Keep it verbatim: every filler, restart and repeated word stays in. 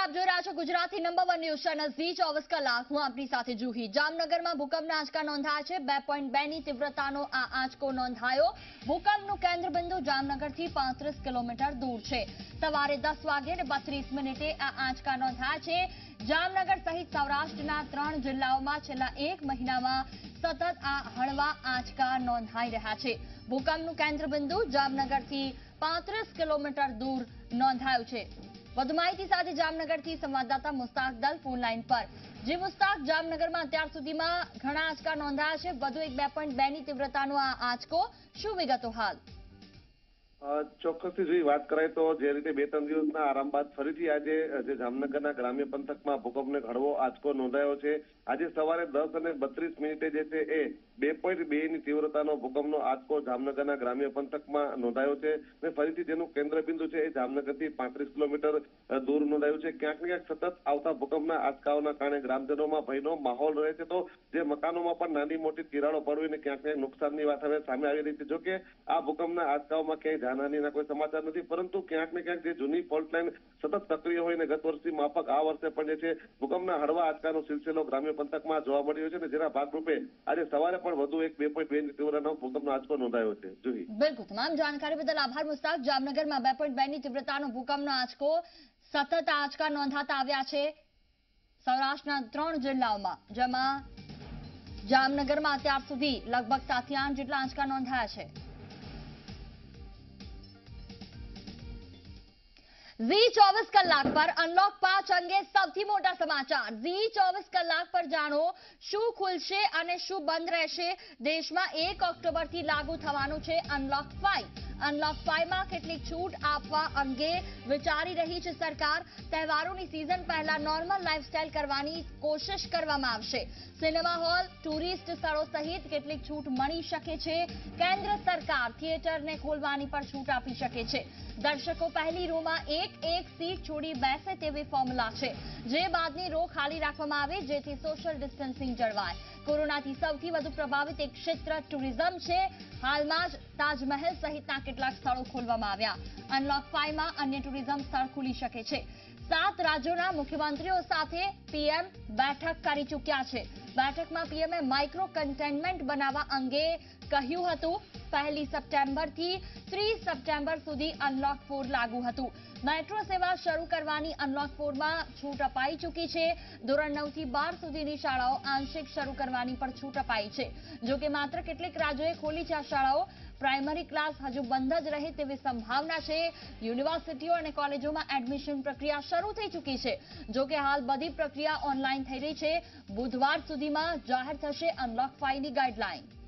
આપ જોઈ રહ્યા છો Gujarati number one news channel Zee ચોવીસ કલાક. હું આપની સાથે જુહી. જામનગરમાં ભૂકંપના આંચકા નોંધાયા છે. બે પોઈન્ટ બે ની તીવ્રતાનો આ આંચકો નોંધાયો. ભૂકંપનું કેન્દ્રબિંદુ જામનગરથી પાંત્રીસ કિલોમીટર દૂર છે. સવારે દસ વાગે અને બત્રીસ મિનિટે આ આંચકા નોંધાયા છે. જામનગર સહિત સૌરાષ્ટ્રના ત્રણ જિલ્લાઓમાં છેલ્લા એક મહિનામાં સતત આ હળવા આંચકા નોંધાઈ રહ્યા છે. ભૂકંપનું કેન્દ્રબિંદુ જામનગરથી પાંત્રીસ કિલોમીટર દૂર નોંધાયું છે. વધુ માહિતી સાથે જામનગરથી સંવાદદાતા મુસ્તાક દલ ફોન લાઈન પર. જે મુસ્તાક, જામનગરમાં અત્યાર સુધીમાં ઘણા આંચકા નોંધાયા છે. વધુ એક બે પોઈન્ટ બે ની તીવ્રતાનો આ આંચકો. શું વિગતો હાલ? ચોક્કસથી જોઈ વાત કરાય તો જે રીતે બે ત્રણ દિવસના આરામ બાદ ફરીથી આજે જે જામનગરના ગ્રામ્ય પંથકમાં ભૂકંપને હળવો આંચકો નોંધાયો છે. આજે સવારે દસ અને બત્રીસ મિનિટે જે છે એ બે પોઈન્ટ બે ની તીવ્રતાનો ભૂકંપનો આંચકો જામનગરના ગ્રામ્ય પંથકમાં નોંધાયો છે અને ફરીથી જેનું કેન્દ્રબિંદુ છે એ જામનગરથી પાંત્રીસ કિલોમીટર દૂર નોંધાયું છે. ક્યાંક ને ક્યાંક સતત આવતા ભૂકંપના આંચકાઓના કારણે ગ્રામજનોમાં ભયનો માહોલ રહે છે. તો જે મકાનોમાં પણ નાની મોટી તિરાડો પડવીને ક્યાંક ક્યાંક નુકસાનની વાત હવે સામે આવી રહી છે. જોકે આ ભૂકંપના આંચકાઓમાં ક્યાંય જાનહાનિના કોઈ સમાચાર નથી, પરંતુ ક્યાંક ને ક્યાંક જે જૂની ફોલ્ટ લાઈન સતત સક્રિય હોય ને ગત વર્ષથી માફક આ વર્ષે પણ જે છે ભૂકંપના હળવા આંચકાનો સિલસિલો ગ્રામ્ય પંથકમાં જોવા મળી રહ્યો છે અને જેના ભાગરૂપે આજે સવારે પણ વધુ એક બે પોઈન્ટ બે ની તીવ્રતાનો ભૂકંપનો આંચકો નોંધાયો છે. જુહી, બિલકુલ, તમામ જાણકારી બદલ આભાર મુસ્તાક. જામનગરમાં બે પોઈન્ટ બે ની તીવ્રતાનો ભૂકંપનો આંચકો સતત આંચકા નોંધાતા આવ્યા છે સૌરાષ્ટ્રના ત્રણ જિલ્લાઓમાં, જેમાં જામનગરમાં અત્યાર સુધી લગભગ સાત થી આઠ જેટલા આંચકા નોંધાયા છે. ઝી ચોવીસ કલાક પર અનલોક પાંચ અંગે સૌથી મોટા સમાચાર. ઝી ચોવીસ કલાક પર જાણો શું ખુલશે અને શું બંધ રહેશે. દેશમાં એક ઓક્ટોબરથી લાગુ થવાનું છે અનલોક ફાઈવ. અનલોક ફાઈવ માં કેટલીક છૂટ આપવા અંગે વિચારી રહી છે સરકાર. તહેવારોની સિઝન પહેલા નોર્મલ લાઇફસ્ટાઇલ કરવાની કોશિશ કરવામાં આવશે. સિનેમા હોલ, ટુરિસ્ટ સ્થળો સહિત કેટલીક છૂટ મળી શકે છે. કેન્દ્ર સરકાર થિયેટરને ખોલવાની પણ છૂટ આપી શકે છે. દર્શકો પહેલી રોમાં એક એક સીટ છોડી બેસે તેવી ફોર્મ્યુલા છે, જે બાદની રો ખાલી રાખવામાં આવે જેથી સોશિયલ ડિસ્ટન્સિંગ જળવાય. કોરોનાથી સૌથી વધુ પ્રભાવિત એક ક્ષેત્ર ટુરિઝમ છે. હાલમાં જ તાજમહેલ સહિતના કેટલાક સ્થળો ખોલવામાં આવ્યા. અનલોક ફાઈવ માં અન્ય ટુરિઝમ સ્થળ ખુલી શકે છે. સાત રાજ્યોના મુખ્યમંત્રીઓ સાથે પીએમ બેઠક કરી ચૂક્યા છે. બેઠકમાં પીએમએ માઇક્રો કન્ટેનમેન્ટ બનાવવા અંગે કહ્યું હતું. પહેલી સપ્ટેમ્બરથી ત્રીસ સપ્ટેમ્બર સુધી અનલોક ફોર લાગુ હતું. મેટ્રો સેવા શરૂ કરવાની અનલોક ફોરમાં છૂટ અપાઈ ચૂકી છે. ધોરણ નવ થી બાર સુધીની શાળાઓ આંશિક શરૂ કરવાની પણ છૂટ અપાઈ છે. જોકે માત્ર કેટલીક રાજ્યોએ ખોલી છે આ શાળાઓ. પ્રાઇમરી ક્લાસ હજુ બંધ જ રહે તેવી સંભાવના છે. યુનિવર્સિટીઓ અને કોલેજોમાં એડમિશન પ્રક્રિયા શરૂ થઈ ચૂકી છે. જોકે હાલ બધી પ્રક્રિયા ઓનલાઈન થઈ રહી છે. બુધવાર સુધીમાં જાહેર થશે અનલોક ફાઈવ ની ગાઈડલાઈન.